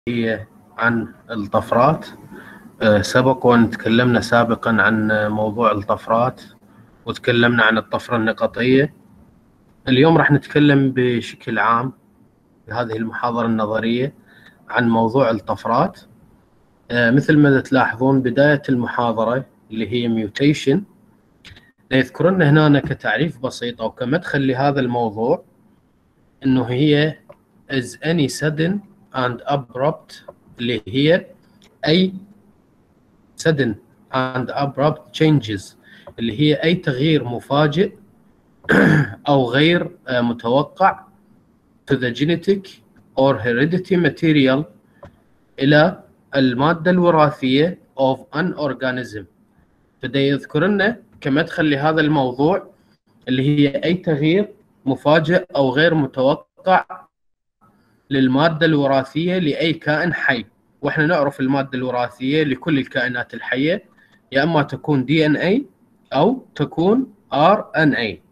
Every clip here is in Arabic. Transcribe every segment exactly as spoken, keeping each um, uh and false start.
هي عن الطفرات. آه، سبق وأن تكلمنا سابقا عن موضوع الطفرات وتكلمنا عن الطفرة النقطية. اليوم راح نتكلم بشكل عام في هذه المحاضرة النظرية عن موضوع الطفرات. آه، مثل ما تلاحظون بداية المحاضرة اللي هي ميوتيشن يذكرنا هنا كتعريف بسيط أو كمدخل لهذا الموضوع إنه هي is any sudden and abrupt اللي هي أي sudden and abrupt changes اللي هي أي تغيير مفاجئ أو غير متوقع to the genetic or heredity material إلى المادة الوراثية of an organism. فده يذكرنا كمدخل لهذا الموضوع اللي هي أي تغيير مفاجئ أو غير متوقع للمادة الوراثية لأي كائن حي. واحنا نعرف المادة الوراثية لكل الكائنات الحية يا اما تكون دي ان اي او تكون ار ان اي.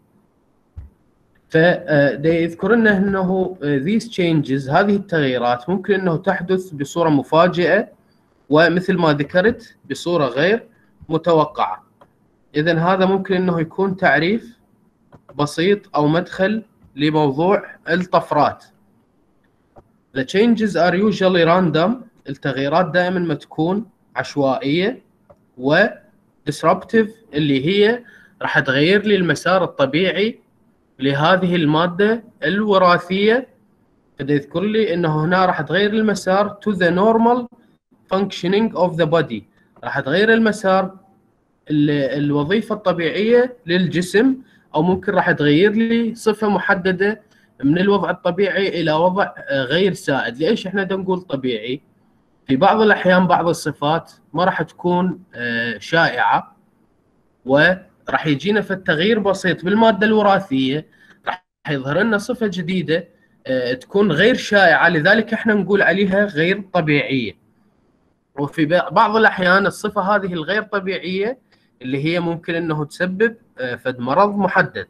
فيذكر لنا انه these changes هذه التغييرات ممكن انه تحدث بصورة مفاجئة ومثل ما ذكرت بصورة غير متوقعة. اذا هذا ممكن انه يكون تعريف بسيط او مدخل لموضوع الطفرات. The changes are usually random. التغييرات دائما ما تكون عشوائية و disruptive اللي هي راح تغير لي المسار الطبيعي لهذه المادة الوراثية. فده يذكر لي انه هنا راح تغير المسار to the normal functioning of the body. راح تغير المسار الوظيفة الطبيعية للجسم او ممكن راح تغير لي صفة محددة من الوضع الطبيعي الى وضع غير سائد. ليش احنا نقول طبيعي؟ في بعض الاحيان بعض الصفات ما راح تكون شائعة وراح يجينا في التغيير بسيط بالمادة الوراثية راح يظهر لنا صفة جديدة تكون غير شائعة، لذلك احنا نقول عليها غير طبيعية. وفي بعض الاحيان الصفة هذه الغير طبيعية اللي هي ممكن انه تسبب فد مرض محدد.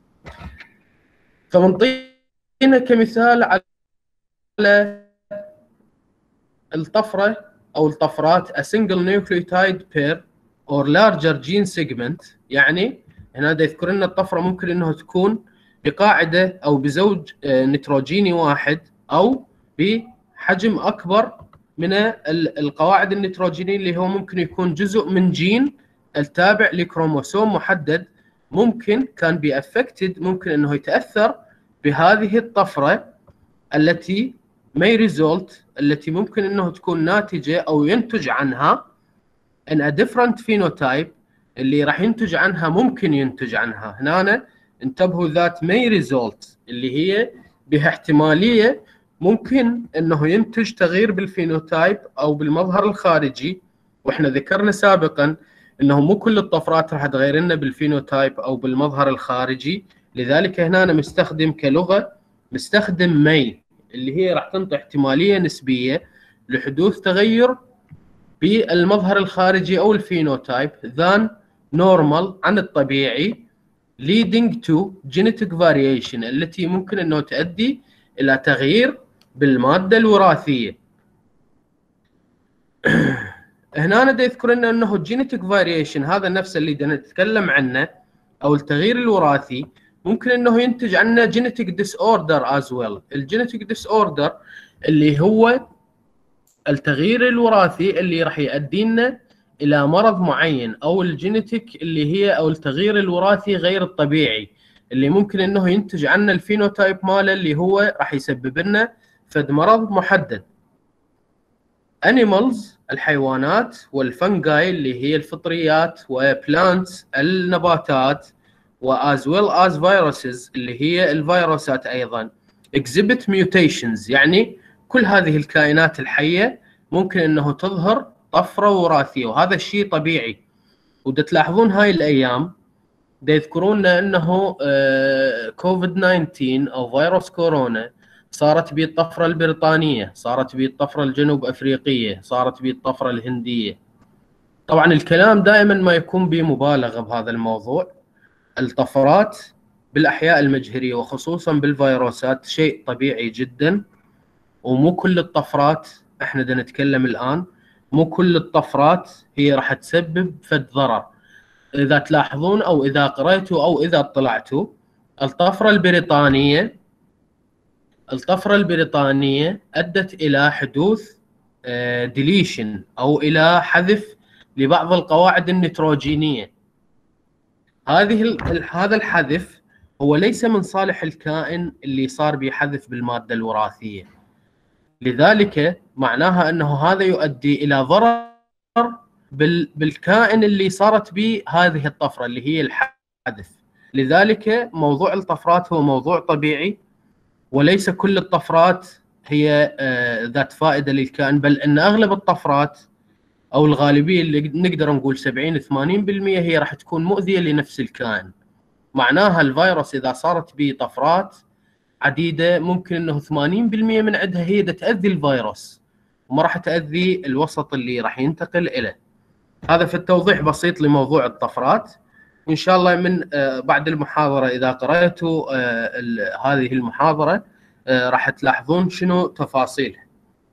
فمنطينا كمثال على الطفرة أو الطفرات a single nucleotide pair or larger gene segment. يعني هنا دا يذكر لنا الطفرة ممكن أنه تكون بقاعدة أو بزوج نيتروجيني واحد أو بحجم أكبر من القواعد النيتروجينية اللي هو ممكن يكون جزء من جين التابع لكروموسوم محدد. ممكن كان بي affected ممكن أنه يتأثر بهذه الطفرة التي may result التي ممكن أنه تكون ناتجة أو ينتج عنها in a different phenotype اللي راح ينتج عنها ممكن ينتج عنها. هنا انتبهوا ذات may result اللي هي بها احتمالية ممكن أنه ينتج تغيير بالفينوتايب أو بالمظهر الخارجي. وإحنا ذكرنا سابقا أنه مو كل الطفرات راح تغير لنا بالفينوتايب أو بالمظهر الخارجي، لذلك هنا أنا مستخدم كلغة مستخدم may اللي هي راح تنطي احتمالية نسبية لحدوث تغير بالمظهر الخارجي أو الفينوتايب than normal عن الطبيعي leading to genetic variation التي ممكن أنه تؤدي إلى تغيير بالمادة الوراثية. هنا دا يذكر لنا أنه genetic variation هذا نفس اللي دا نتكلم عنه أو التغيير الوراثي ممكن أنه ينتج عنه genetic disorder as well. الجينيتيك disorder اللي هو التغيير الوراثي اللي راح يؤدي لنا إلى مرض معين، أو الجينيتيك اللي هي أو التغيير الوراثي غير الطبيعي اللي ممكن أنه ينتج عنه الفينوتايب ماله اللي هو راح يسبب لنا فد مرض محدد. animals الحيوانات والفنجاي اللي هي الفطريات وبلانتس النباتات و as well as viruses اللي هي الفيروسات أيضا exhibit mutations. يعني كل هذه الكائنات الحية ممكن أنه تظهر طفرة وراثية وهذا الشيء طبيعي. وده تلاحظون هاي الأيام ده يذكرون أنه كوفيد تسعة عشر أو فيروس كورونا صارت به الطفرة البريطانية، صارت به الطفرة الجنوب أفريقية، صارت به الطفرة الهندية. طبعا الكلام دائما ما يكون بمبالغة بهذا الموضوع. الطفرات بالأحياء المجهرية وخصوصا بالفيروسات شيء طبيعي جدا، ومو كل الطفرات احنا بدنا نتكلم الان مو كل الطفرات هي راح تسبب فد ضرر. اذا تلاحظون او اذا قرأتوا او اذا اطلعتوا، الطفرة البريطانية الطفرة البريطانية ادت الى حدوث ديليشن او الى حذف لبعض القواعد النيتروجينية. هذه هذا الحذف هو ليس من صالح الكائن اللي صار به حذف بالمادة الوراثية، لذلك معناها انه هذا يؤدي الى ضرر بالكائن اللي صارت به هذه الطفرة اللي هي الحذف. لذلك موضوع الطفرات هو موضوع طبيعي، وليس كل الطفرات هي ذات فائدة للكائن، بل ان اغلب الطفرات او الغالبية اللي نقدر نقول سبعين ثمانين بالمئة هي راح تكون مؤذية لنفس الكائن. معناها الفيروس اذا صارت به طفرات عديده ممكن انه ثمانين بالمئة من عندها هي تاذي الفيروس وما راح تاذي الوسط اللي راح ينتقل اليه. هذا في التوضيح بسيط لموضوع الطفرات، وان شاء الله من بعد المحاضره اذا قراتوا هذه المحاضره راح تلاحظون شنو تفاصيلها.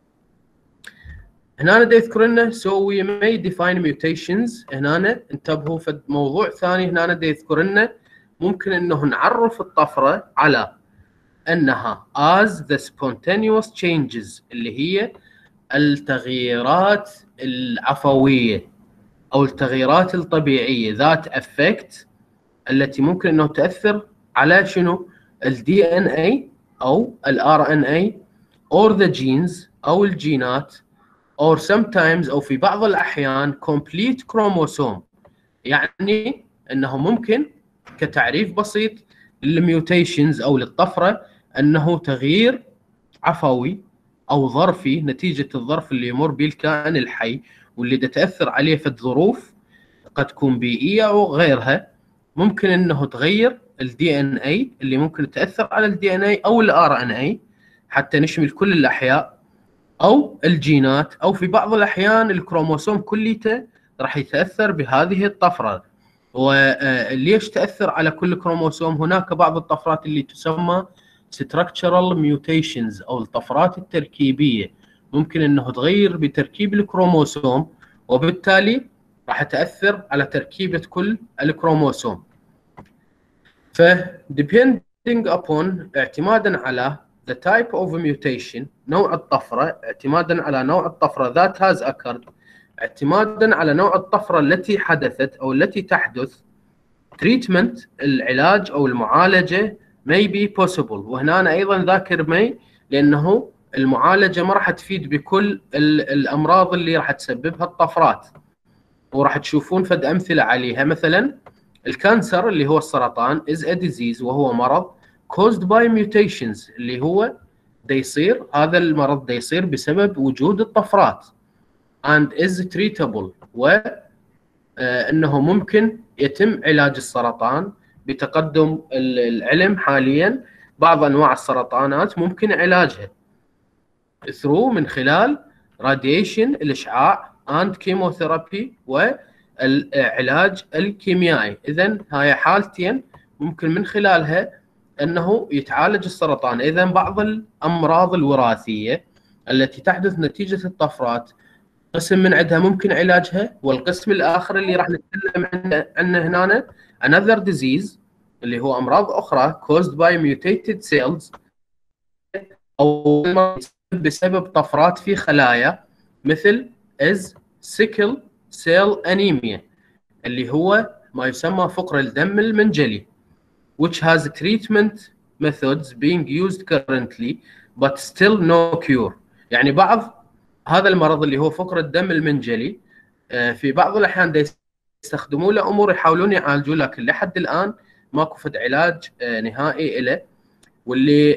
هنا دا يذكر لنا so we may define mutations. هنا انتبهوا في موضوع ثاني، هنا دا يذكر لنا ممكن انه نعرف الطفره على انها as the spontaneous changes اللي هي التغييرات العفويه او التغييرات الطبيعيه ذات effect التي ممكن انه تاثر على شنو؟ الدي ان اي او الار ان اي or the genes او الجينات or sometimes او في بعض الاحيان complete chromosome. يعني انه ممكن كتعريف بسيط للميوتيشنز او للطفره انه تغيير عفوي او ظرفي نتيجه الظرف اللي يمر به الكائن الحي واللي تتاثر عليه في الظروف قد تكون بيئيه او غيرها. ممكن انه تغير الدي ان اي اللي ممكن تاثر على الدي ان اي او الار ان اي حتى نشمل كل الاحياء، او الجينات، او في بعض الاحيان الكروموسوم كليته راح يتاثر بهذه الطفره. وليش تاثر على كل كروموسوم؟ هناك بعض الطفرات اللي تسمى structural mutations او الطفرات التركيبيه، ممكن انه تغير بتركيب الكروموسوم وبالتالي راح تاثر على تركيبه كل الكروموسوم. ف depending upon اعتمادا على the type of mutation نوع الطفره، اعتمادا على نوع الطفره that has occurred، اعتمادا على نوع الطفره التي حدثت او التي تحدث، treatment العلاج او المعالجه may be possible. وهنا أنا ايضا ذاكر may لانه المعالجه ما راح تفيد بكل الامراض اللي راح تسببها الطفرات، وراح تشوفون فد امثله عليها. مثلا الكانسر اللي هو السرطان is a disease وهو مرض caused by mutations اللي هو دا يصير هذا المرض دا يصير بسبب وجود الطفرات and is treatable و انه ممكن يتم علاج السرطان بتقدم العلم حاليا. بعض انواع السرطانات ممكن علاجها through من خلال radiation الاشعاع and chemotherapy والعلاج الكيميائي. اذا هاي حالتين ممكن من خلالها انه يتعالج السرطان. اذا بعض الامراض الوراثيه التي تحدث نتيجه الطفرات قسم من عندها ممكن علاجها، والقسم الاخر اللي راح نتكلم عنه عنه هنا another disease اللي هو امراض اخرى caused by mutated cells او بسبب طفرات في خلايا مثل is sickle cell anemia اللي هو ما يسمى فقر الدم المنجلي which has treatment methods being used currently but still no cure. يعني بعض هذا المرض اللي هو فقر الدم المنجلي في بعض الاحيان يستخدموا له امور يحاولون يعالجوا، لكن لحد الان ماكو فد علاج نهائي له. واللي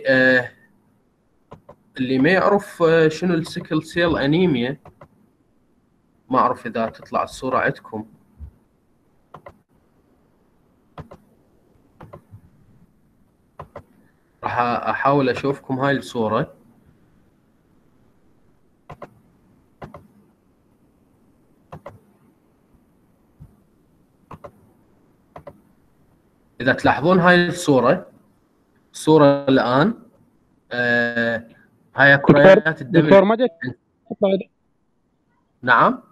اللي ما يعرف شنو السيكل سيل انيميا، ما اعرف اذا تطلع الصوره عندكم. راح احاول اشوفكم هاي الصوره. اذا تلاحظون هاي الصوره الصوره الان آه هاي كريات الدم. دكتور مجد نعم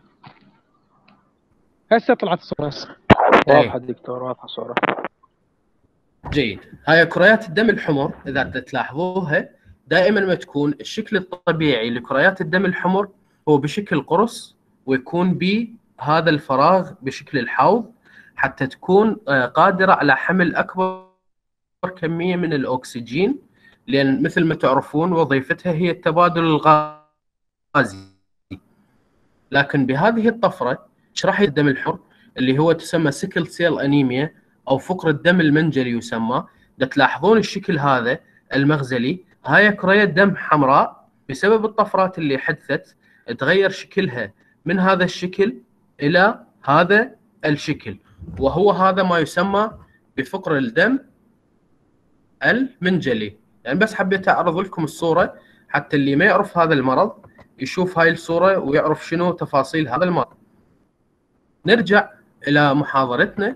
هسه طلعت الصورة. واضحة ايه دكتور، واضحة الصورة. جيد. هاي كريات الدم الحمر اذا تلاحظوها دائما ما تكون الشكل الطبيعي لكريات الدم الحمر هو بشكل قرص، ويكون بهذا الفراغ بشكل الحوض حتى تكون آه، قادرة على حمل أكبر كمية من الأكسجين، لأن مثل ما تعرفون وظيفتها هي التبادل الغازي. لكن بهذه الطفرة شرح الدم الحر اللي هو تسمى سيكل سيل أنيميا أو فقر الدم المنجلي يسمى، تلاحظون الشكل هذا المغزلي، هاي كرية دم حمراء بسبب الطفرات اللي حدثت تغير شكلها من هذا الشكل إلى هذا الشكل، وهو هذا ما يسمى بفقر الدم المنجلي. يعني بس حبيت أعرض لكم الصورة حتى اللي ما يعرف هذا المرض يشوف هاي الصورة ويعرف شنو تفاصيل هذا المرض. نرجع إلى محاضرتنا،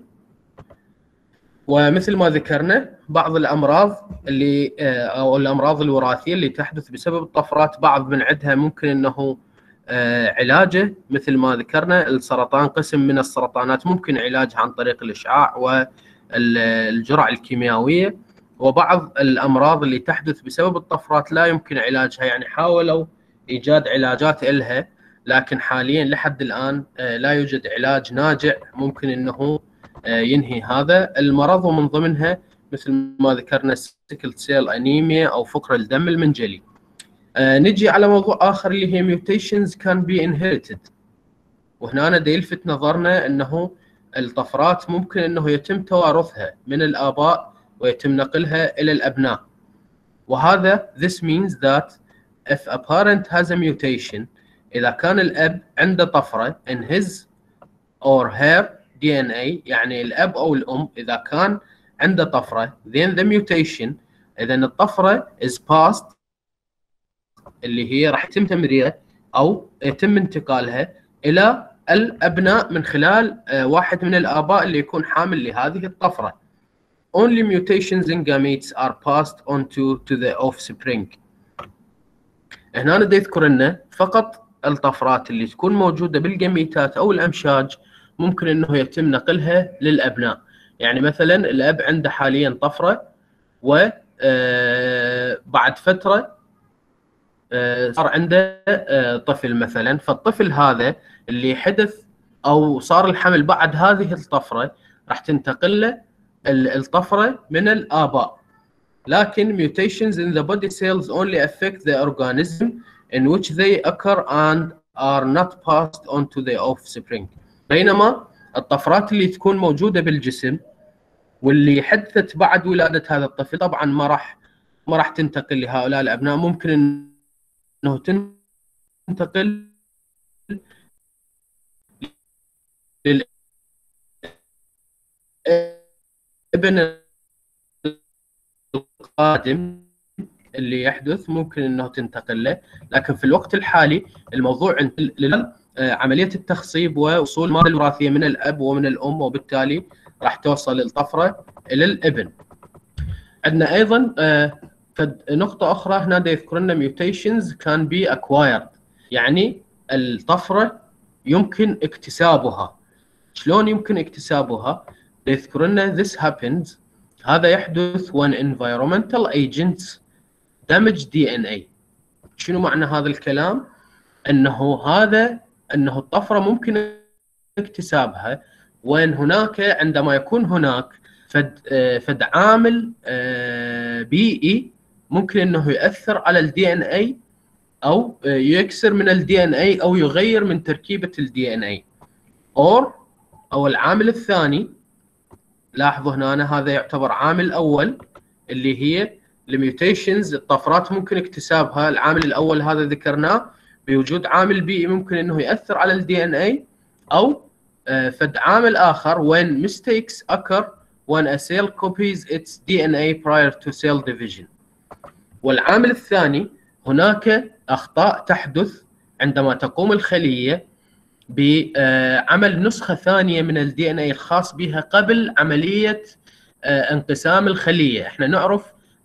ومثل ما ذكرنا بعض الأمراض اللي أو الأمراض الوراثية اللي تحدث بسبب الطفرات، بعض من عندها ممكن أنه علاجه مثل ما ذكرنا السرطان، قسم من السرطانات ممكن علاجها عن طريق الإشعاع والجرعة الكيميائية، وبعض الأمراض اللي تحدث بسبب الطفرات لا يمكن علاجها، يعني حاولوا إيجاد علاجات إلها لكن حاليا لحد الآن لا يوجد علاج ناجع ممكن أنه ينهي هذا المرض، ومن ضمنها مثل ما ذكرنا سيكل سيل أنيميا أو فقر الدم المنجلي. آه نجي على موضوع آخر اللي هي mutations can be inherited، وهنا أنا دا يلفت نظرنا أنه الطفرات ممكن أنه يتم توارثها من الآباء ويتم نقلها إلى الأبناء، وهذا this means that if a parent has a mutation، إذا كان الأب عنده طفرة in his or her دي إن إيه، يعني الأب أو الأم إذا كان عنده طفرة then the mutation، إذا الطفرة is passed اللي هي راح يتم تمريرها أو يتم انتقالها إلى الأبناء من خلال واحد من الآباء اللي يكون حامل لهذه الطفرة. Only mutations in gametes are passed on to, to the offspring. هنا بدي أذكر لنا فقط الطفرات اللي تكون موجودة بالجميتات أو الأمشاج ممكن أنه يتم نقلها للأبناء. يعني مثلا الأب عنده حاليا طفرة وبعد فترة صار عنده طفل مثلا، فالطفل هذا اللي حدث أو صار الحمل بعد هذه الطفرة راح تنتقل له الطفرة من الآباء. لكن mutations in the body cells only affect the organism in which they occur and are not passed on to the offspring. بينما الطفرات اللي تكون موجودة بالجسم واللي حدثت بعد ولادة هذا الطفل طبعا ما راح ما راح تنتقل لهؤلاء الأبناء، ممكن أنه تنتقل للابن القادم اللي يحدث ممكن أنه تنتقل له. لكن في الوقت الحالي الموضوع عملية التخصيب ووصول المادة الوراثية من الأب ومن الأم، وبالتالي راح توصل الطفرة إلى الابن. عندنا أيضا نقطة أخرى هنا يذكر لنا mutations can be acquired، يعني الطفرة يمكن اكتسابها. شلون يمكن اكتسابها؟ يذكر لنا this happens، هذا يحدث when environmental agents damage دي إن إيه. شنو معنى هذا الكلام؟ أنه هذا أنه الطفرة ممكن اكتسابها وين هناك عندما يكون هناك فد فد عامل بيئي ممكن انه يؤثر على الدي ان اي او يكسر من الدي ان اي او يغير من تركيبه الدي ان اي. اور او العامل الثاني، لاحظوا هنا أنا هذا يعتبر عامل اول اللي هي الميوتيشنز، الطفرات ممكن اكتسابها. العامل الاول هذا ذكرناه بوجود عامل بيئي ممكن انه يؤثر على الدي ان اي، او فد عامل آخر when mistakes occur when a cell copies its دي إن إيه prior to cell division. والعامل الثاني هناك أخطاء تحدث عندما تقوم الخلية بعمل نسخة ثانية من الدي إن إيه الخاص بها قبل عملية انقسام الخلية. احنا نعرف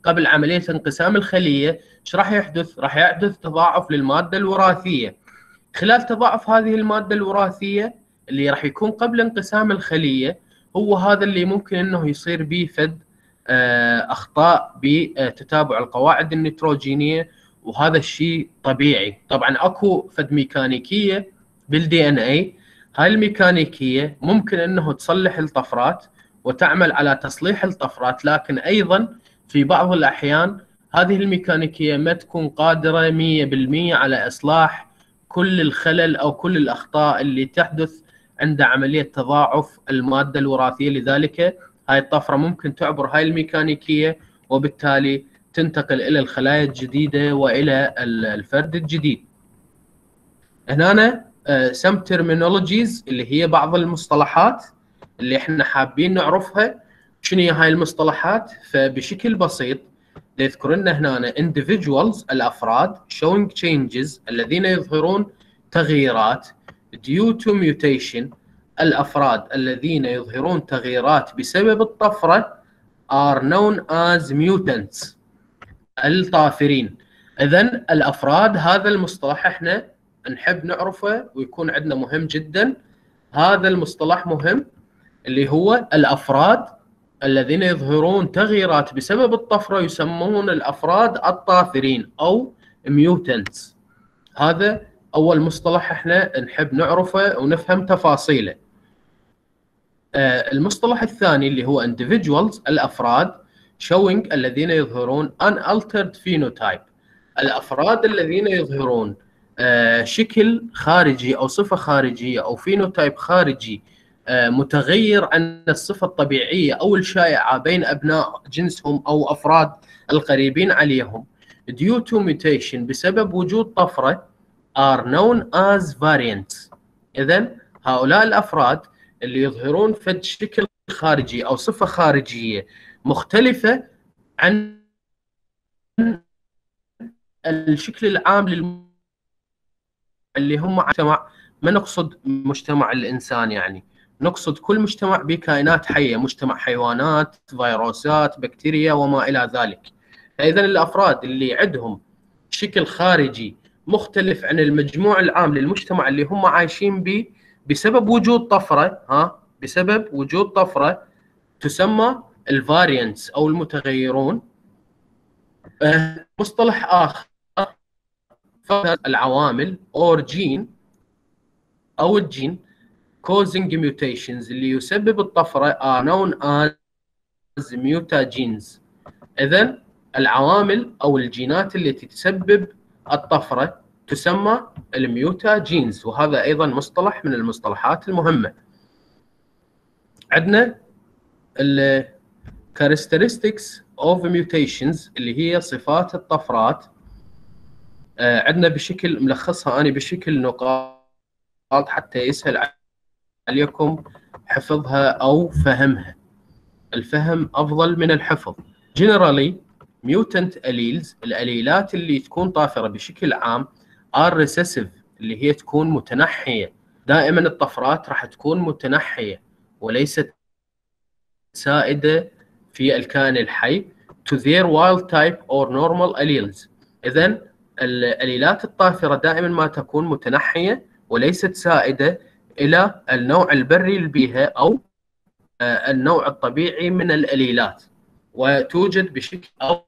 قبل عمليه انقسام الخليه، ايش راح يحدث؟ راح يحدث تضاعف للماده الوراثيه. خلال تضاعف هذه الماده الوراثيه اللي راح يكون قبل انقسام الخليه، هو هذا اللي ممكن انه يصير به فد اخطاء بتتابع القواعد النيتروجينيه، وهذا الشيء طبيعي. طبعا اكو فد ميكانيكيه بالدي ان اي، هاي الميكانيكيه ممكن انه تصلح الطفرات وتعمل على تصليح الطفرات، لكن ايضا في بعض الاحيان هذه الميكانيكيه ما تكون قادره مية بالمية على اصلاح كل الخلل او كل الاخطاء اللي تحدث عند عمليه تضاعف الماده الوراثيه. لذلك هاي الطفره ممكن تعبر هاي الميكانيكيه، وبالتالي تنتقل الى الخلايا الجديده والى الفرد الجديد. هنا سم ترمينولوجيز اللي هي بعض المصطلحات اللي احنا حابين نعرفها. شنو هي هاي المصطلحات؟ فبشكل بسيط يذكر لنا هنا individuals الافراد showing changes الذين يظهرون تغييرات due to mutation الافراد الذين يظهرون تغييرات بسبب الطفره are known as mutants الطافرين. اذا الافراد هذا المصطلح احنا نحب نعرفه ويكون عندنا مهم جدا. هذا المصطلح مهم اللي هو الافراد الذين يظهرون تغييرات بسبب الطفره يسمون الافراد الطافرين او ميوتنتس. هذا اول مصطلح احنا نحب نعرفه ونفهم تفاصيله. آه المصطلح الثاني اللي هو individuals الافراد showing الذين يظهرون unaltered phenotype الافراد الذين يظهرون آه شكل خارجي او صفه خارجيه او فينوتايب خارجي آه متغير عن الصفه الطبيعيه او الشائعه بين ابناء جنسهم او افراد القريبين عليهم due to mutation بسبب وجود طفره are known as variants. اذا هؤلاء الافراد اللي يظهرون فد شكل خارجي او صفه خارجيه مختلفه عن الشكل العام للم... اللي هم مجتمع، ما نقصد مجتمع الانسان يعني، نقصد كل مجتمع بكائنات حيه، مجتمع حيوانات، فيروسات، بكتيريا وما الى ذلك. فاذا الافراد اللي عندهم شكل خارجي مختلف عن المجموع العام للمجتمع اللي هم عايشين به بسبب وجود طفره، ها بسبب وجود طفره تسمى الفاريانتس او المتغيرون. أه مصطلح اخر العوامل اور جين او الجين causing mutations اللي يسبب الطفره are known as mutagenes. اذا العوامل او الجينات التي تسبب الطفره تسمى الميوتاجينز، وهذا ايضا مصطلح من المصطلحات المهمه. عندنا ال characteristics of mutations اللي هي صفات الطفرات. آه عندنا بشكل ملخصها انا بشكل نقاط حتى يسهل عليكم حفظها او فهمها. الفهم افضل من الحفظ. generally mutant alleles الاليلات اللي تكون طافره بشكل عام are recessive اللي هي تكون متنحيه. دائما الطفرات راح تكون متنحيه وليست سائده في الكائن الحي to their wild type or normal alleles. اذا الاليلات الطافره دائما ما تكون متنحيه وليست سائده الى النوع البري للبيئه او النوع الطبيعي من الاليلات، وتوجد بشكل او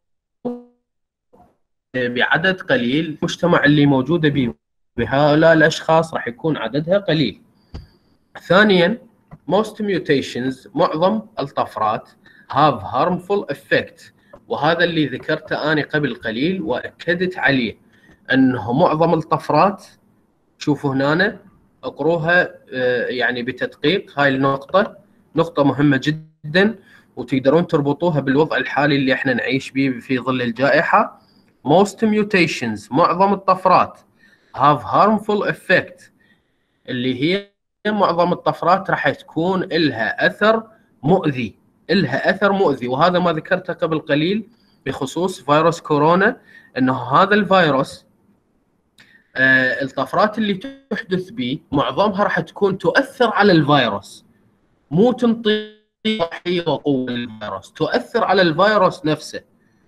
بعدد قليل. المجتمع اللي موجوده به بهؤلاء الاشخاص راح يكون عددها قليل. ثانيا most mutations معظم الطفرات have harmful effect، وهذا اللي ذكرته أنا قبل قليل وأكدت عليه أنه معظم الطفرات، شوفوا هنا اقروها يعني بتدقيق. هاي النقطة نقطة مهمة جدا وتقدرون تربطوها بالوضع الحالي اللي احنا نعيش به في ظل الجائحة. most mutations معظم الطفرات have harmful effect اللي هي معظم الطفرات راح تكون لها أثر مؤذي، لها أثر مؤذي. وهذا ما ذكرته قبل قليل بخصوص فيروس كورونا، أنه هذا الفيروس آه الطفرات اللي تحدث به معظمها راح تكون تؤثر على الفيروس، مو تنطي صحية وقوة للفيروس، تؤثر على الفيروس نفسه.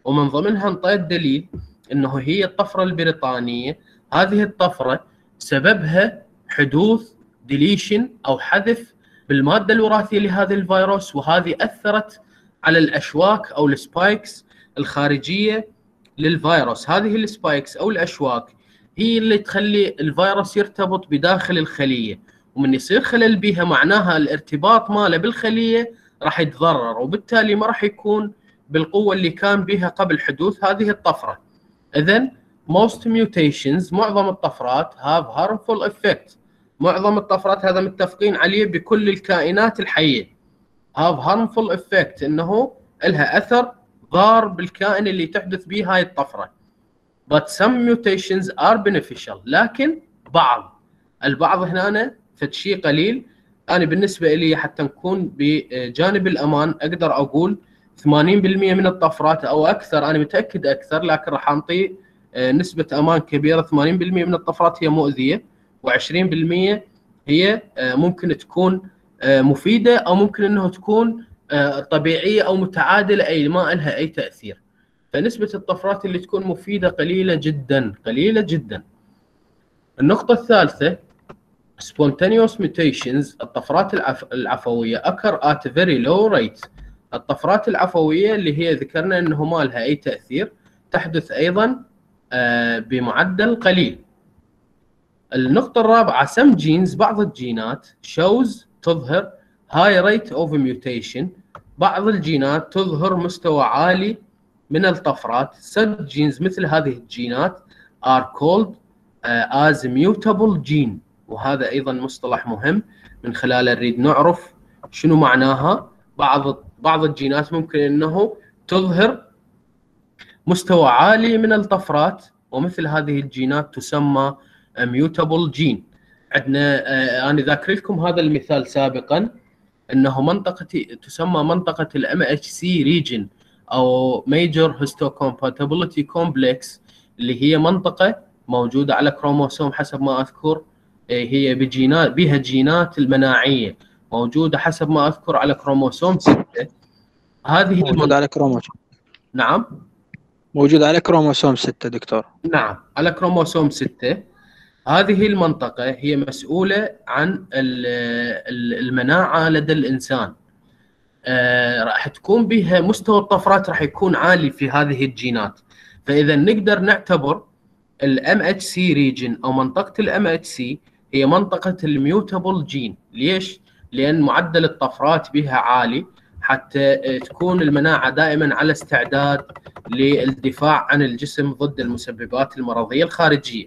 ومن ضمنها انطيت دليل انه هي الطفره البريطانيه. هذه الطفره سببها حدوث ديليشن او حذف بالماده الوراثيه لهذا الفيروس، وهذه اثرت على الاشواك او السبايكس الخارجيه للفيروس. هذه السبايكس او الاشواك هي اللي تخلي الفيروس يرتبط بداخل الخليه، ومن يصير خلل بها معناها الارتباط ماله بالخليه راح يتضرر، وبالتالي ما راح يكون بالقوه اللي كان بها قبل حدوث هذه الطفره. اذن most mutations معظم الطفرات have harmful effect. معظم الطفرات هذا متفقين عليه بكل الكائنات الحيه. have harmful effect انه لها اثر ضار بالكائن اللي تحدث به هاي الطفره. but some mutations are beneficial. لكن بعض البعض هنا فد شيء قليل. انا بالنسبه لي حتى نكون بجانب الامان اقدر اقول ثمانين بالمئة من الطفرات او اكثر، انا متاكد اكثر، لكن راح انطي نسبه امان كبيره. ثمانين بالمئة من الطفرات هي مؤذيه، وعشرين بالمئة هي ممكن تكون مفيده، او ممكن انه تكون طبيعيه او متعادله، اي ما لها اي تاثير. فنسبه الطفرات اللي تكون مفيده قليله جدا قليله جدا. النقطه الثالثه spontaneous mutations. الطفرات العف... العفويه occur at very low rate. الطفرات العفويه اللي هي ذكرنا انه ما لها اي تاثير تحدث ايضا بمعدل قليل. النقطه الرابعه some genes. بعض الجينات shows تظهر high rate of mutation. بعض الجينات تظهر مستوى عالي من الطفرات. such genes مثل هذه الجينات are called uh, as mutable gene. وهذا ايضا مصطلح مهم من خلاله نريد نعرف شنو معناها. بعض بعض الجينات ممكن انه تظهر مستوى عالي من الطفرات، ومثل هذه الجينات تسمى mutable gene. عندنا آه انا ذاكر لكم هذا المثال سابقا، انه منطقه تسمى منطقه الام اتش سي ريجن او major histocompatibility complex، اللي هي منطقه موجوده على كروموسوم حسب ما اذكر، هي بجينات بها جينات المناعيه موجوده حسب ما اذكر على كروموسوم ستة. هذه موجوده المنطقة. على كروموسوم نعم موجوده على كروموسوم ستة دكتور. نعم على كروموسوم ستة. هذه المنطقه هي مسؤوله عن المناعه لدى الانسان. آه راح تكون بها مستوى الطفرات راح يكون عالي في هذه الجينات. فاذا نقدر نعتبر الام اتش سي ريجن او منطقه الام اتش سي هي منطقه الميوتابل جين. ليش؟ لان معدل الطفرات بها عالي حتى تكون المناعه دائما على استعداد للدفاع عن الجسم ضد المسببات المرضيه الخارجيه.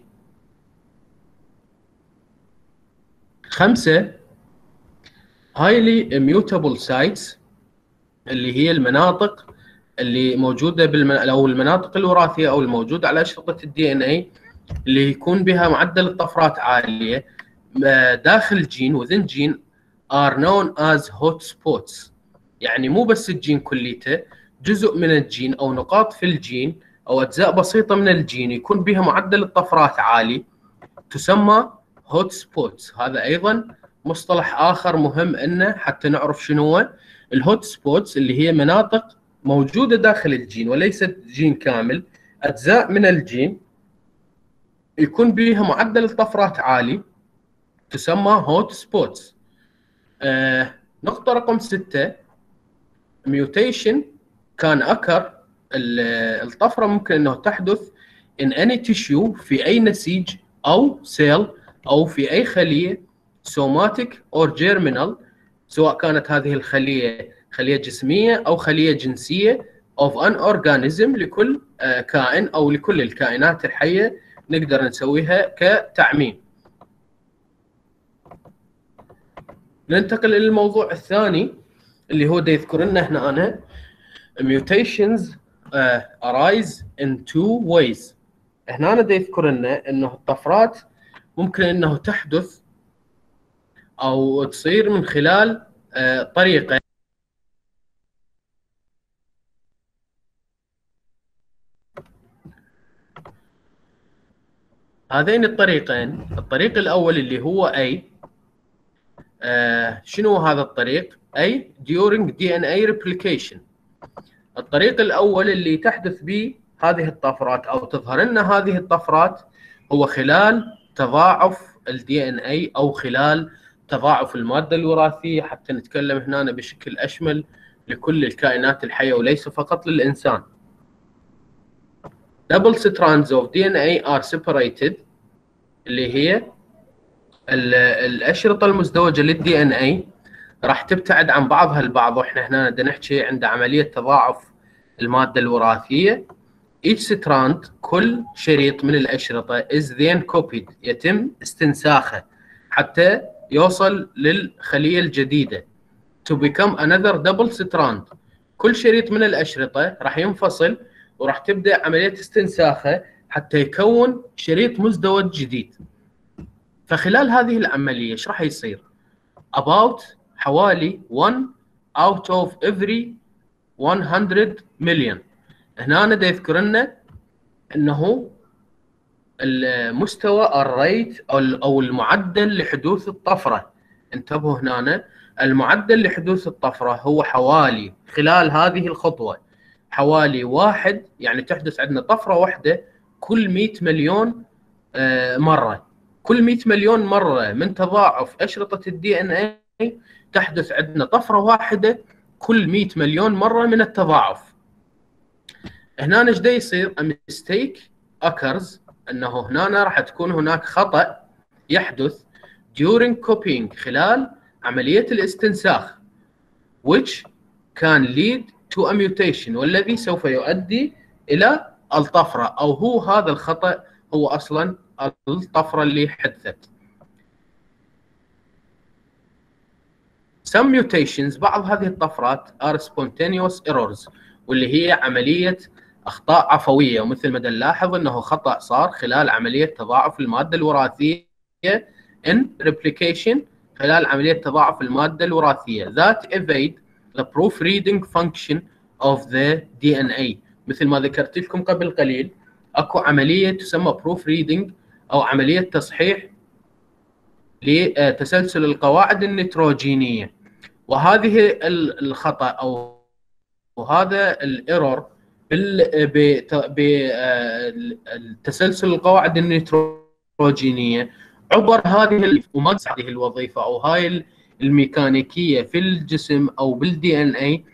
خمسه highly mutable sites، اللي هي المناطق اللي موجوده بالمن... او المناطق الوراثيه او الموجوده على اشرطه الدي ان اي اللي يكون بها معدل الطفرات عاليه داخل جين within gene are known as hot spots. يعني مو بس الجين كليته، جزء من الجين او نقاط في الجين او اجزاء بسيطه من الجين يكون بها معدل الطفرات عالي تسمى hot spots. هذا ايضا مصطلح اخر مهم انه حتى نعرف شنو هو الهوت سبوتس، اللي هي مناطق موجوده داخل الجين وليست جين كامل، اجزاء من الجين يكون بها معدل الطفرات عالي تسمى هوت سبوتس. آه، نقطه رقم ستة ميوتيشن كان اكر. الطفره ممكن انه تحدث in any tissue في اي نسيج او سيل او في اي خليه سوماتيك or germinal، سواء كانت هذه الخليه خليه جسميه او خليه جنسيه of an organism. لكل آه كائن او لكل الكائنات الحيه نقدر نسويها كتعميم. ننتقل الى الموضوع الثاني اللي هو دا يذكر لنا هنا أنا mutations uh, arise in two ways. هنا أنا دا يذكر لنا انه الطفرات ممكن انه تحدث او تصير من خلال uh, طريقه. هذين الطريقين، الطريق الاول اللي هو اي آه شنو هذا الطريق؟ اي during دي ان اي replication. الطريق الاول اللي تحدث به هذه الطفرات او تظهر لنا هذه الطفرات هو خلال تضاعف الدي ان اي او خلال تضاعف الماده الوراثيه، حتى نتكلم هنا بشكل اشمل لكل الكائنات الحيه وليس فقط للانسان. double strands of دي ان اي are separated، اللي هي الاشرطه المزدوجه للدي ان اي راح تبتعد عن بعضها البعض، واحنا هنا بدنا نحكي عند عمليه تضاعف الماده الوراثيه. each strand، كل شريط من الاشرطه is then copied، يتم استنساخه حتى يوصل للخليه الجديده to become another double strand. كل شريط من الاشرطه راح ينفصل وراح تبدا عمليه استنساخه حتى يكون شريط مزدوج جديد. فخلال هذه العمليه ايش راح يصير؟ about حوالي one out of every one hundred million. هنا أنا دا يذكر لنا انه المستوى الريت او المعدل لحدوث الطفره. انتبهوا هنا، المعدل لحدوث الطفره هو حوالي خلال هذه الخطوه حوالي واحد، يعني تحدث عندنا طفره واحده كل مئة مليون مره. كل مئة مليون مره من تضاعف اشرطه الدي ان اي تحدث عندنا طفره واحده كل مئة مليون مره من التضاعف. هنا ايش دا يصير؟ a mistake occurs، انه هنا راح تكون هناك خطا يحدث during copying، خلال عمليه الاستنساخ، which can lead to a mutation، والذي سوف يؤدي الى الطفره، او هو هذا الخطا هو اصلا الطفره اللي حدثت. some mutations، بعض هذه الطفرات are spontaneous errors، واللي هي عمليه اخطاء عفويه، ومثل ما نلاحظ انه خطا صار خلال عمليه تضاعف الماده الوراثيه in replication، خلال عمليه تضاعف الماده الوراثيه that evade the proofreading function of the دي إن إيه. مثل ما ذكرت لكم قبل قليل اكو عمليه تسمى proofreading او عمليه تصحيح لتسلسل القواعد النيتروجينيه، وهذه الخطا او وهذا الايرور بتسلسل القواعد النيتروجينيه عبر هذه وماكس هذه الوظيفه او هاي الميكانيكيه في الجسم او بالدي ان اي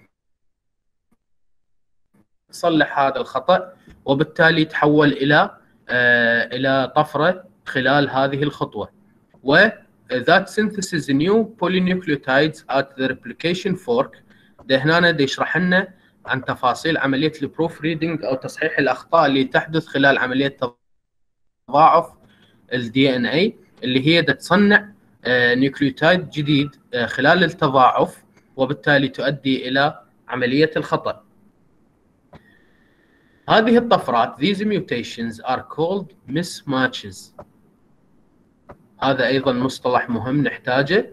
تصلح هذا الخطا، وبالتالي تحول الى الى طفره خلال هذه الخطوه. و that synthesis new polynucleotides at the replication fork. ده هنا ده يشرح لنا عن تفاصيل عمليه البروف ريدنج او تصحيح الاخطاء اللي تحدث خلال عمليه تضاعف الدي ان اي، اللي هي تصنع نيوكليوتايد جديد خلال التضاعف، وبالتالي تؤدي الى عمليه الخطا. هذه الطفرات these mutations are called mismatches. هذا ايضا مصطلح مهم نحتاجه،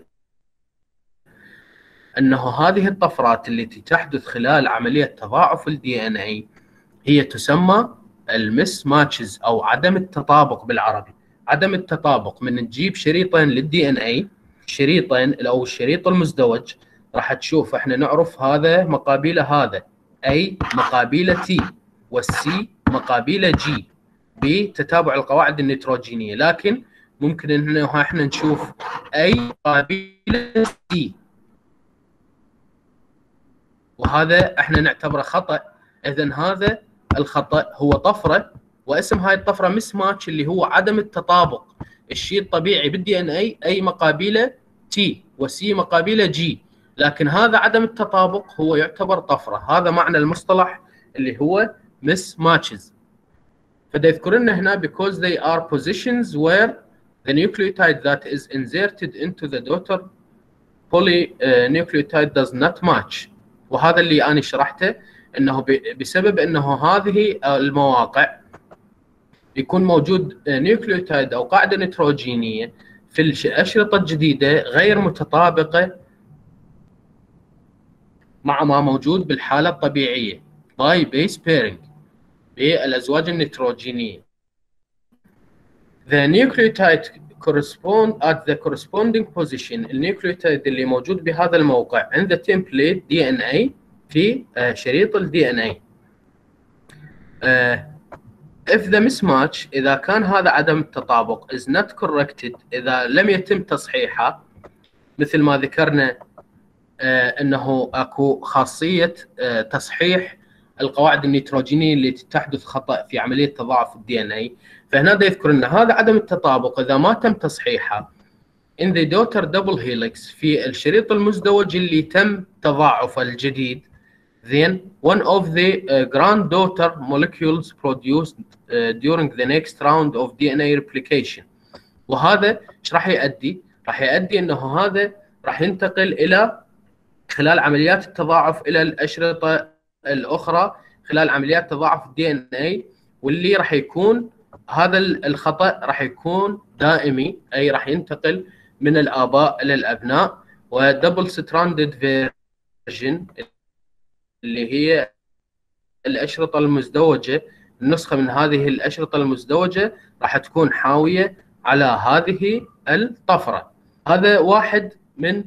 انه هذه الطفرات التي تحدث خلال عمليه تضاعف الدي ان اي هي تسمى المس ماتشز او عدم التطابق بالعربي. عدم التطابق من نجيب شريطين للدي ان اي، شريطين او الشريط المزدوج راح تشوف احنا نعرف هذا مقابله هذا اي مقابله تي، والسي مقابله جي بتتابع القواعد النيتروجينيه، لكن ممكن انه احنا نشوف اي مقابله سي، وهذا احنا نعتبره خطا. اذا هذا الخطا هو طفره، واسم هاي الطفره مس ماتش، اللي هو عدم التطابق. الشيء الطبيعي بالدي ان اي اي مقابله تي وسي مقابله جي، لكن هذا عدم التطابق هو يعتبر طفره. هذا معنى المصطلح اللي هو مس ماتشز. فده يذكر لنا هنا because they are positions where the nucleotide that is inserted into the daughter polynucleotide does not match. وهذا اللي أنا شرحته، أنه بسبب أنه هذه المواقع يكون موجود نيوكليوتايد أو قاعدة نيتروجينية في الأشرطة الجديدة غير متطابقة مع ما موجود بالحالة الطبيعية by base pairing بالأزواج النيتروجينية. The nucleotide correspond at the corresponding position. النيوكليوتايد اللي موجود بهذا الموقع عند template دي إن إيه في شريط الدي ان اي. if the mismatch اذا كان هذا عدم التطابق is not corrected اذا لم يتم تصحيحه، مثل ما ذكرنا انه اكو خاصيه تصحيح القواعد النيتروجينيه اللي تحدث خطا في عمليه تضاعف الدي ان اي، فهنا دا يذكر ان هذا عدم التطابق اذا ما تم تصحيحه in the daughter double helix في الشريط المزدوج اللي تم تضاعفه الجديد، then one of the uh, granddaughter molecules produced uh, during the next round of دي ان اي replication. وهذا ايش راح يؤدي؟ راح يؤدي انه هذا راح ينتقل الى خلال عمليات التضاعف الى الاشرطه الاخرى خلال عمليات تضاعف الدي ان اي، واللي راح يكون هذا الخطا راح يكون دائمي، اي راح ينتقل من الاباء الى الابناء. ودبل ستراندد فيرجن اللي هي الاشرطه المزدوجه، النسخه من هذه الاشرطه المزدوجه راح تكون حاويه على هذه الطفره. هذا واحد من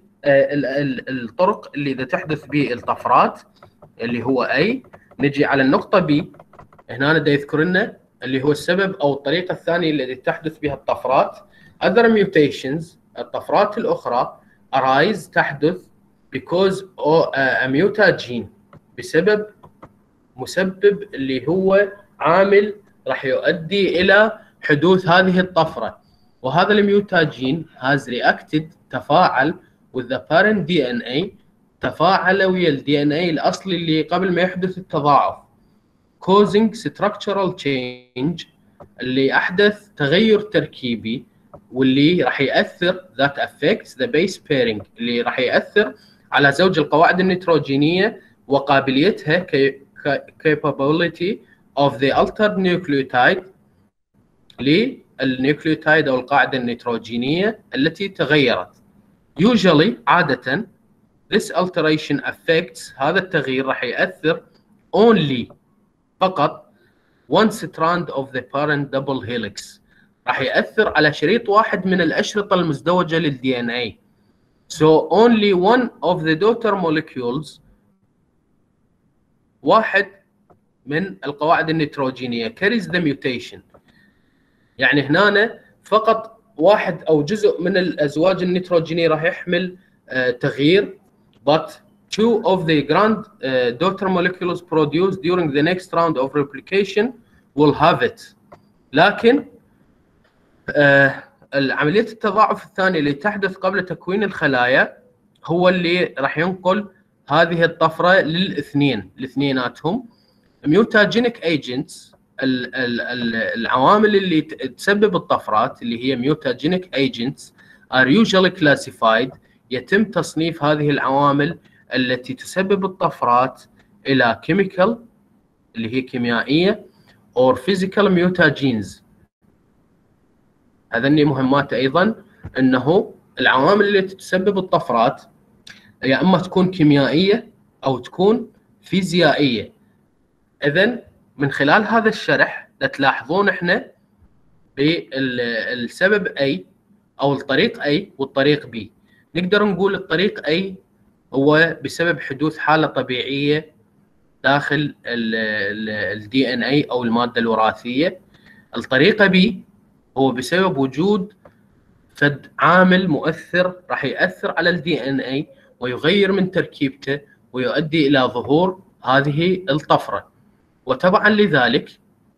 الطرق اللي اذا تحدث به الطفرات اللي هو اي. نجي على النقطه بي، هنا دا يذكر لنا اللي هو السبب او الطريقه الثانيه التي تحدث بها الطفرات. other mutations الطفرات الاخرى arise تحدث because a mutagene بسبب مسبب اللي هو عامل راح يؤدي الى حدوث هذه الطفره. وهذا الميوتاجين has reacted تفاعل with the parent دي ان اي، تفاعل ويا الدي ان اي الاصلي اللي قبل ما يحدث التضاعف، causing structural change اللي احدث تغير تركيبي، واللي راح ياثر that affects the base pairing اللي راح ياثر على زوج القواعد النيتروجينيه وقابليتها capability of the altered nucleotide للنيوكليوتايد او القاعده النيتروجينيه التي تغيرت. usually عاده this alteration affects هذا التغيير راح ياثر only فقط one strand of the parent double helix، راح ياثر على شريط واحد من الاشرطه المزدوجه للدي ان اي. so only one of the daughter molecules واحد من القواعد النيتروجينيه carries the mutation، يعني هنا فقط واحد او جزء من الازواج النيتروجينيه راح يحمل uh, تغيير، but two of the grand uh, daughter molecules produced during the next round of replication will have it. لكن uh, عمليه التضاعف الثانيه اللي تحدث قبل تكوين الخلايا هو اللي راح ينقل هذه الطفره للاثنين لاثنيناتهم. mutagenic agents العوامل اللي تسبب الطفرات اللي هي mutagenic agents are usually classified، يتم تصنيف هذه العوامل التي تسبب الطفرات إلى chemical اللي هي كيميائية or physical mutagenes. هذني مهمات أيضا، أنه العوامل التي تسبب الطفرات يا إما تكون كيميائية أو تكون فيزيائية. إذن من خلال هذا الشرح تلاحظون احنا بالسبب A او الطريق A والطريق B. نقدر نقول الطريق A هو بسبب حدوث حالة طبيعية داخل الدي ان اي او المادة الوراثية. الطريقة B هو بسبب وجود فد عامل مؤثر راح يأثر على الدي ان اي ويغير من تركيبته ويؤدي الى ظهور هذه الطفرة. وتبعا لذلك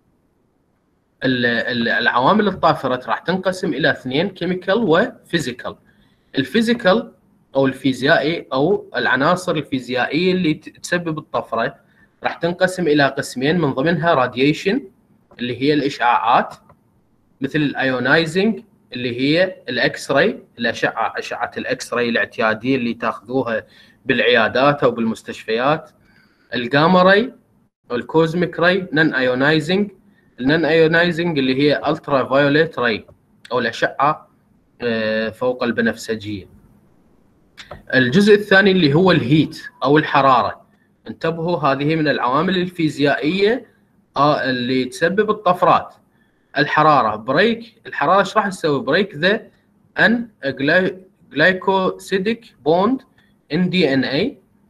العوامل الطافرة راح تنقسم إلى اثنين، كيميكال وفيزيكال. الفيزيكال أو الفيزيائي أو العناصر الفيزيائية اللي تسبب الطفرة راح تنقسم إلى قسمين، من ضمنها راديشن اللي هي الإشعاعات مثل الايونايزنج اللي هي الاكس راي، الأشعة أشعة الاكس راي الاعتيادية اللي تاخذوها بالعيادات أو بالمستشفيات. الجاما راي والكوزميك راي. نون ايونايزنج، النون ايونايزنج اللي هي الترا فايوليت راي او الاشعه فوق البنفسجيه. الجزء الثاني اللي هو الهيت او الحراره. انتبهوا، هذه من العوامل الفيزيائيه اللي تسبب الطفرات. الحراره بريك، الحراره ايش راح تسوي؟ بريك ذا ان جلايكوسيديك بوند ان دي ان اي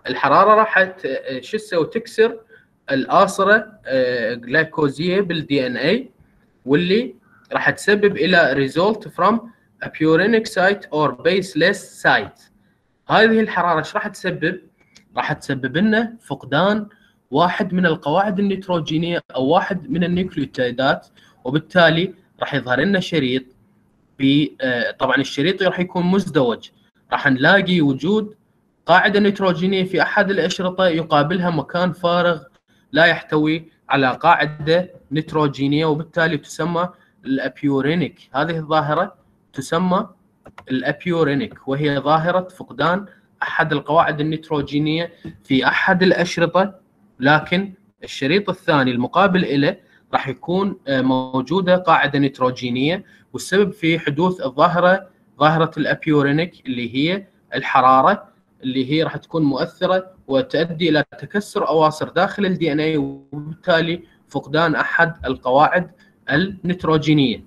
الحراره راح شو تسوي؟ تكسر الآصرة جلايكوزية بالدي ان اي، واللي راح تسبب الى result from a purinic site or baseless site. هذه الحراره ايش راح تسبب؟ راح تسبب لنا فقدان واحد من القواعد النيتروجينيه او واحد من النيوكليوتيدات، وبالتالي راح يظهر لنا شريط. ب طبعا الشريط راح يكون مزدوج، راح نلاقي وجود قاعده نيتروجينيه في احد الاشرطه يقابلها مكان فارغ لا يحتوي على قاعده نيتروجينيه، وبالتالي تسمى الابيورينيك. هذه الظاهره تسمى الابيورينيك، وهي ظاهره فقدان احد القواعد النيتروجينيه في احد الاشرطه، لكن الشريط الثاني المقابل له راح يكون موجوده قاعده نيتروجينيه، والسبب في حدوث الظاهره ظاهره الابيورينيك اللي هي الحراره اللي هي راح تكون مؤثره وتؤدي الى تكسر اواصر داخل الدي ان اي، وبالتالي فقدان احد القواعد النيتروجينيه.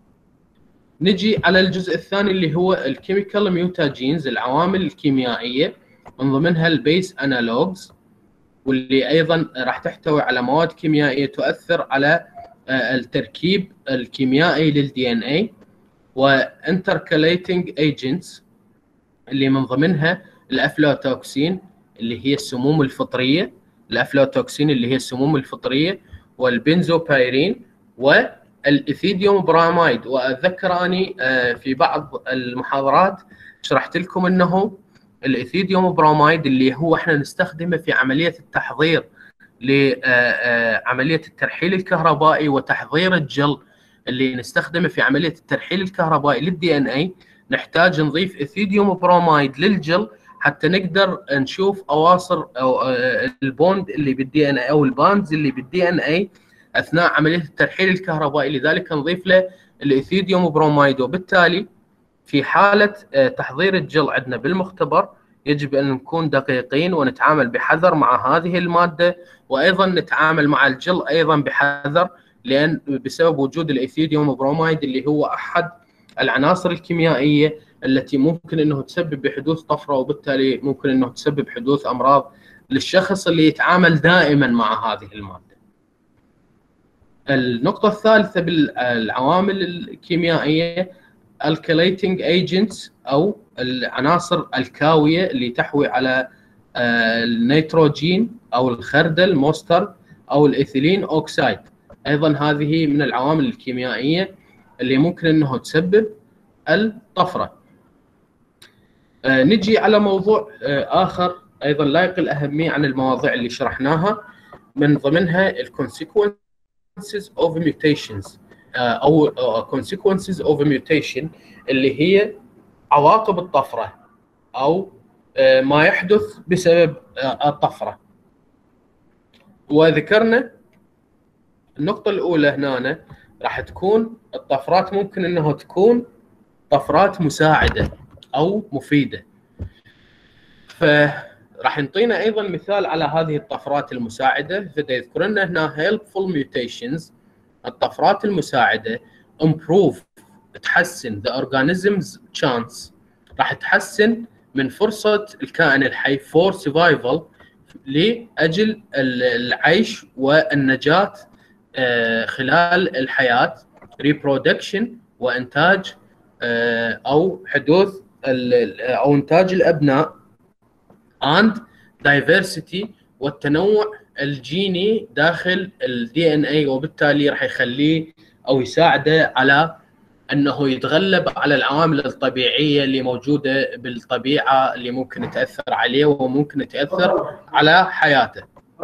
نجي على الجزء الثاني اللي هو الكيميكال ميوتاجينز، العوامل الكيميائيه، من ضمنها البيس انالوجز، واللي ايضا راح تحتوي على مواد كيميائيه تؤثر على التركيب الكيميائي للدي ان اي، وانتركاليتنج ايجنتس اللي من ضمنها الافلوتوكسين اللي هي السموم الفطريه، الافلوتوكسين اللي هي السموم الفطريه، والبنزوبايرين والايثيديوم براميد. واتذكر اني في بعض المحاضرات شرحت لكم انه الايثيديوم براميد اللي هو احنا نستخدمه في عمليه التحضير لعمليه الترحيل الكهربائي وتحضير الجل اللي نستخدمه في عمليه الترحيل الكهربائي للدي ان اي، نحتاج نضيف ايثيديوم براميد للجل حتى نقدر نشوف اواصر او البوند اللي بالدي ان اي او الباندز اللي بالدي ان اي اثناء عمليه الترحيل الكهربائي، لذلك نضيف له الايثيديوم براميد. وبالتالي في حاله تحضير الجل عندنا بالمختبر يجب ان نكون دقيقين ونتعامل بحذر مع هذه الماده، وايضا نتعامل مع الجل ايضا بحذر، لان بسبب وجود الايثيديوم براميد اللي هو احد العناصر الكيميائيه التي ممكن انه تسبب بحدوث طفره، وبالتالي ممكن انه تسبب حدوث امراض للشخص اللي يتعامل دائما مع هذه الماده. النقطه الثالثه بالعوامل الكيميائيه الكليتنج ايجنتس او العناصر الكاويه اللي تحوي على النيتروجين او الخردل موستر او الايثيلين اوكسايد، ايضا هذه من العوامل الكيميائيه اللي ممكن انه تسبب الطفره. نجي على موضوع اخر ايضا لا يقل اهميه عن المواضيع اللي شرحناها، من ضمنها الكونسيكونسز اوف ميوتيشنز او consequences of mutation اللي هي عواقب الطفره او ما يحدث بسبب الطفره. وذكرنا النقطه الاولى هنا راح تكون الطفرات ممكن انها تكون طفرات مساعده او مفيده، فراح نعطينا ايضا مثال على هذه الطفرات المساعده. فدا يذكر لنا هنا helpful mutations، الطفرات المساعده improve تحسن the organism's chance، راح تحسن من فرصه الكائن الحي for survival لاجل العيش والنجاه خلال الحياه، reproduction وانتاج او حدوث او انتاج الابناء، and diversity والتنوع الجيني داخل الدي ان اي، وبالتالي راح يخليه او يساعده على انه يتغلب على العوامل الطبيعيه اللي موجوده بالطبيعه اللي ممكن تاثر عليه وممكن تاثر على حياته.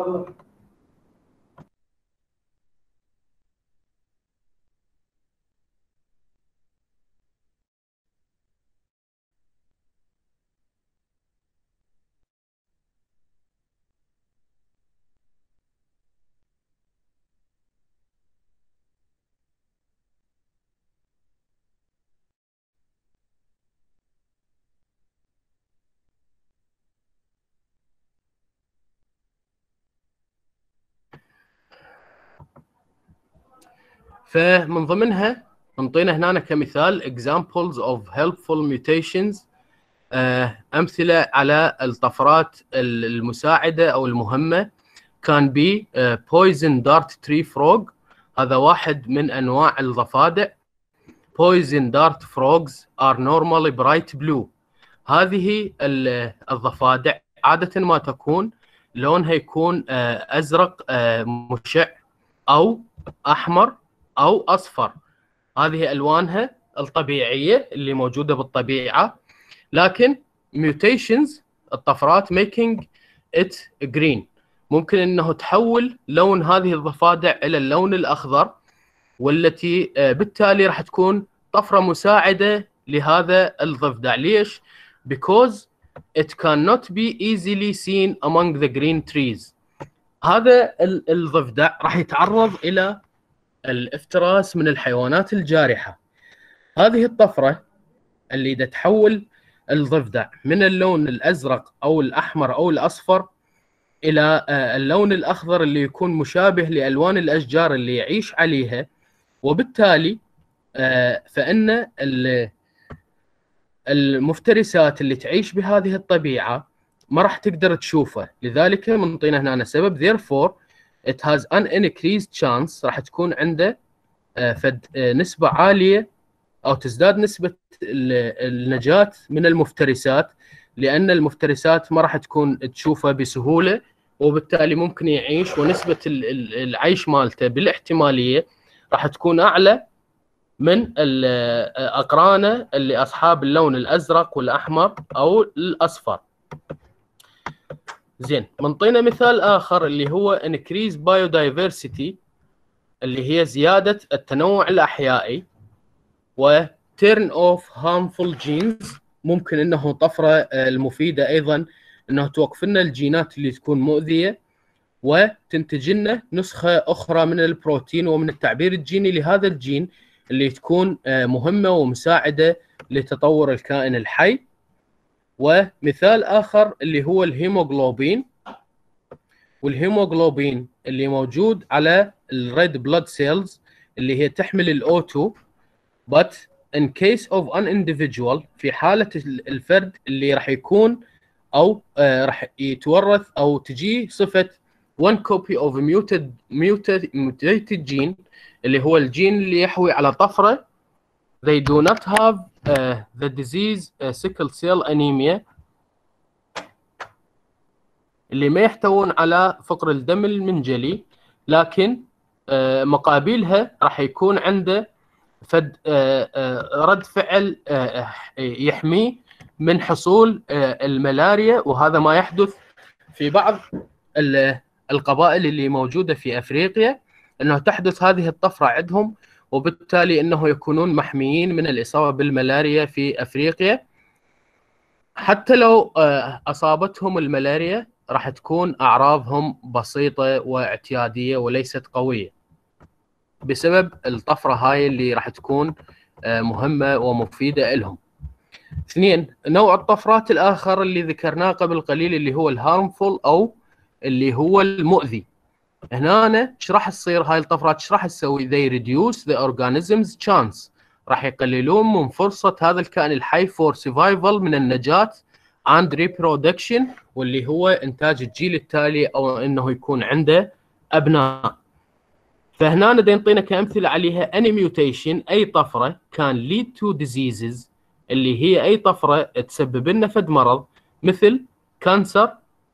فمن ضمنها نعطينا هنا كمثال examples of helpful mutations امثله على الطفرات المساعده او المهمه كان بي بويزن دارت تري فروغ، هذا واحد من انواع الضفادع. Poison dart frogs are normally bright blue. هذه الضفادع عادة ما تكون لونها يكون أزرق مشع أو أحمر أو أصفر، هذه ألوانها الطبيعية اللي موجودة بالطبيعة. لكن mutations الطفرات making it green، ممكن أنه تحول لون هذه الضفادع إلى اللون الأخضر، والتي بالتالي راح تكون طفرة مساعدة لهذا الضفدع. ليش؟ because it cannot be easily seen among the green trees. هذا الضفدع راح يتعرض إلى الافتراس من الحيوانات الجارحة. هذه الطفرة اللي دا تحول الضفدع من اللون الأزرق أو الأحمر أو الأصفر إلى اللون الأخضر اللي يكون مشابه لألوان الأشجار اللي يعيش عليها، وبالتالي فإن المفترسات اللي تعيش بهذه الطبيعة ما راح تقدر تشوفه. لذلك منطينا هنا سبب therefore it has an increased chance، راح تكون عنده فد نسبة عالية أو تزداد نسبة النجاة من المفترسات، لأن المفترسات ما راح تكون تشوفه بسهولة، وبالتالي ممكن يعيش، ونسبة العيش مالته بالاحتمالية راح تكون أعلى من أقرانه اللي أصحاب اللون الأزرق والأحمر أو الأصفر. زين، منطينا مثال آخر اللي هو increase biodiversity، اللي هي زيادة التنوع الأحيائي، و turn off harmful genes، ممكن أنه طفرة المفيدة أيضا أنه توقف لنا الجينات اللي تكون مؤذية، وتنتج لنا نسخة أخرى من البروتين ومن التعبير الجيني لهذا الجين اللي تكون مهمة ومساعدة لتطور الكائن الحي. ومثال آخر اللي هو الهيموغلوبين، والهيموغلوبين اللي موجود على الريد بلاد سيلز اللي هي تحمل الأوتو، but in case of an individual، في حالة الفرد اللي راح يكون أو راح يتورث أو تجي صفة one copy of muted muted mutated gene، اللي هو الجين اللي يحوي على طفرة they do not have uh, the disease uh, sickle cell anemia، اللي ما يحتوون على فقر الدم المنجلي، لكن uh, مقابلها راح يكون عنده فد uh, uh, رد فعل uh, يحميه من حصول uh, الملاريا. وهذا ما يحدث في بعض القبائل اللي موجودة في أفريقيا، أنه تحدث هذه الطفرة عندهم، وبالتالي أنه يكونون محميين من الإصابة بالملاريا في أفريقيا. حتى لو أصابتهم الملاريا راح تكون أعراضهم بسيطة واعتيادية وليست قوية، بسبب الطفرة هاي اللي راح تكون مهمة ومفيدة لهم. اثنين، نوع الطفرات الآخر اللي ذكرناه قبل قليل اللي هو الهارمفول أو اللي هو المؤذي. هنا ايش راح تصير هاي الطفرات؟ ايش راح تسوي؟ they reduce the organism's chance، راح يقللون من فرصة هذا الكائن الحي for survival، من النجاة and reproduction، واللي هو إنتاج الجيل التالي أو إنه يكون عنده أبناء. فهنا دا ينطينا كأمثلة عليها any mutation، أي طفرة كان lead to diseases، اللي هي أي طفرة تسبب لنا فد مرض، مثل كانسر،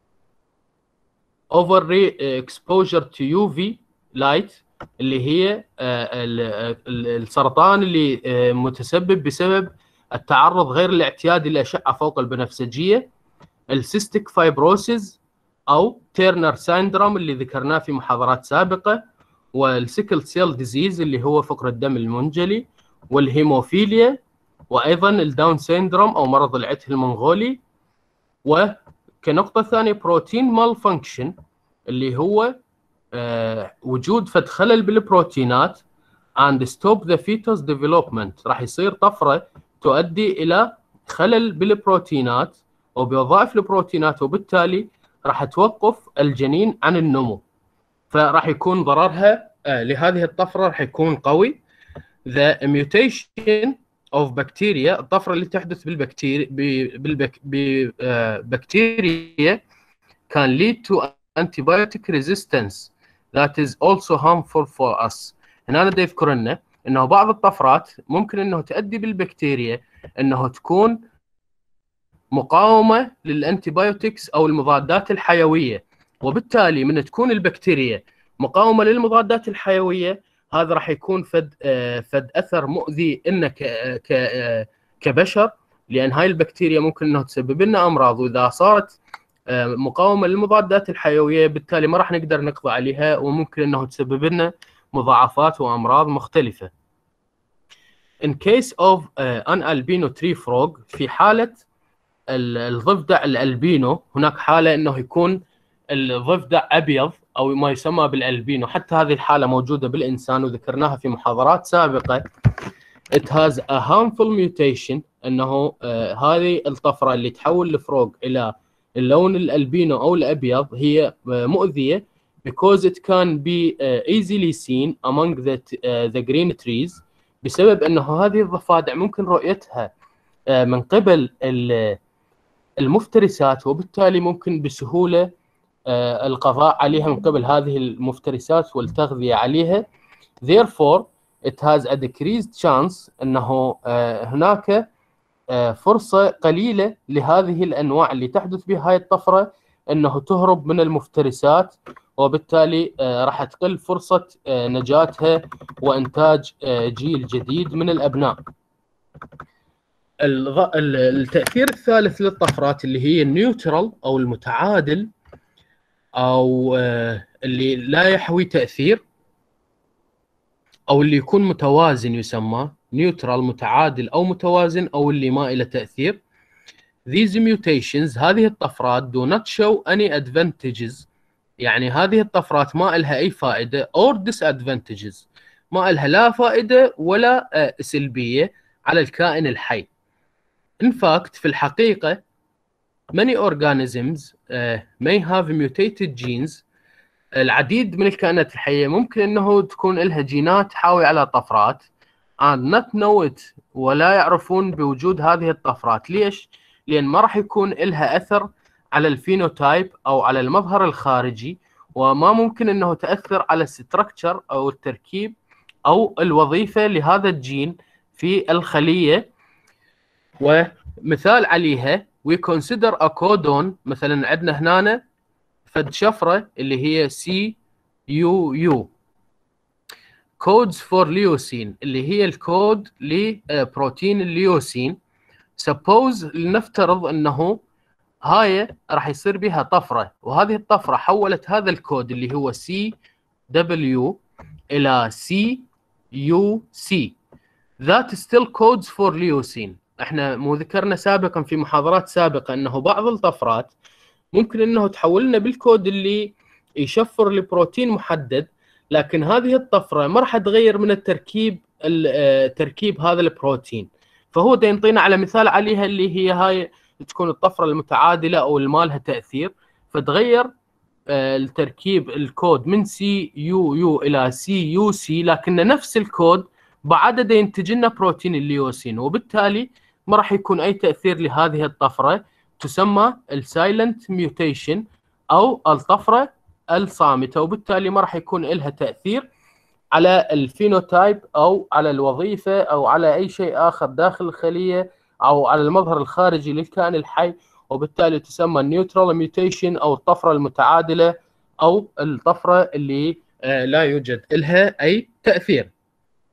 over exposure to يو في light، اللي هي السرطان اللي متسبب بسبب التعرض غير الاعتيادي للأشعة فوق البنفسجية، السيستيك فايبروسيس أو تيرنر سيندروم اللي ذكرناه في محاضرات سابقة، والسيكل سيل ديزيز اللي هو فقر الدم المنجلي، والهيموفيليا، وأيضا الداون سيندروم أو مرض العته المنغولي. وكنقطة ثانية بروتين مال فانكشن، اللي هو آه وجود فد خلل بالبروتينات and stop the fetus development، راح يصير طفرة تؤدي إلى خلل بالبروتينات أو بوظائف البروتينات، وبالتالي راح توقف الجنين عن النمو، فراح يكون ضررها آه لهذه الطفرة راح يكون قوي. The mutation of bacteria الطفرة اللي تحدث بالبكتيريا بالبك... ببكتيريا can lead to antibiotic resistance that is also harmful for us. هنا أنا يذكر لنا انه بعض الطفرات ممكن انه تؤدي بالبكتيريا انه تكون مقاومة للانتيبيوتكس او المضادات الحيوية، وبالتالي من تكون البكتيريا مقاومة للمضادات الحيوية هذا راح يكون فد فد اثر مؤذي لنا كبشر، لان هاي البكتيريا ممكن انها تسبب لنا امراض، واذا صارت مقاومة للمضادات الحيوية بالتالي ما راح نقدر نقضي عليها، وممكن انه تسبب لنا مضاعفات وامراض مختلفة. In case of uh, an albino tree frog، في حالة الضفدع الالبينو هناك حالة انه يكون الضفدع ابيض او ما يسمى بالالبينو، حتى هذه الحالة موجودة بالانسان وذكرناها في محاضرات سابقة. It has a harmful mutation، انه آه هذه الطفرة اللي تحول الفروغ الى اللون الالبينو او الابيض هي آه مؤذية because it can be uh, easily seen among the uh, the green trees، بسبب انه هذه الضفادع ممكن رؤيتها uh, من قبل المفترسات، وبالتالي ممكن بسهولة uh, القضاء عليها من قبل هذه المفترسات والتغذية عليها. Therefore it has a decreased chance، انه uh, هناك uh, فرصة قليلة لهذه الانواع اللي تحدث بها هاي الطفرة انه تهرب من المفترسات، وبالتالي راح تقل فرصة نجاتها وإنتاج جيل جديد من الأبناء. التأثير الثالث للطفرات اللي هي النيوترال أو المتعادل، أو اللي لا يحوي تأثير، أو اللي يكون متوازن يسمى نيوترال، متعادل أو متوازن، أو اللي ما إلى تأثير. These mutations، هذه الطفرات do not show any advantages، يعني هذه الطفرات ما لها أي فائدة or disadvantages، ما لها لا فائدة ولا سلبية على الكائن الحي. In fact في الحقيقة many organisms uh, may have mutated genes، العديد من الكائنات الحية ممكن أنه تكون لها جينات تحاوي على طفرات and not know it، ولا يعرفون بوجود هذه الطفرات. ليش؟ لأن ما راح يكون لها أثر على الفينوتايب أو على المظهر الخارجي، وما ممكن أنه تأثر على الستركتشر أو التركيب أو الوظيفة لهذا الجين في الخلية. ومثال عليها we consider a codon، مثلا عندنا هنا فد شفرة اللي هي سي يو يو codes for leucine، اللي هي الكود لبروتين الليوسين. suppose لنفترض أنه هاي راح يصير بها طفرة، وهذه الطفرة حولت هذا الكود اللي هو سي دبليو إلى سي يو سي that still codes for leucine. احنا مو ذكرنا سابقا في محاضرات سابقة أنه بعض الطفرات ممكن أنه تحولنا بالكود اللي يشفر لبروتين محدد، لكن هذه الطفرة ما راح تغير من التركيب تركيب هذا البروتين. فهو دا ينطينا على مثال عليها اللي هي هاي تكون الطفرة المتعادلة أو اللي ما لها تأثير، فتغير التركيب الكود من سي يو يو إلى سي يو سي، لكن نفس الكود بعد دا ينتج لنا بروتين الليوسين، وبالتالي ما راح يكون أي تأثير لهذه الطفرة، تسمى السايلنت ميوتيشن أو الطفرة الصامتة، وبالتالي ما راح يكون لها تأثير على الفينوتايب أو على الوظيفة أو على أي شيء آخر داخل الخلية أو على المظهر الخارجي للكائن الحي، وبالتالي تسمى النيوترال ميوتيشن أو الطفرة المتعادلة أو الطفرة اللي لا يوجد لها أي تأثير.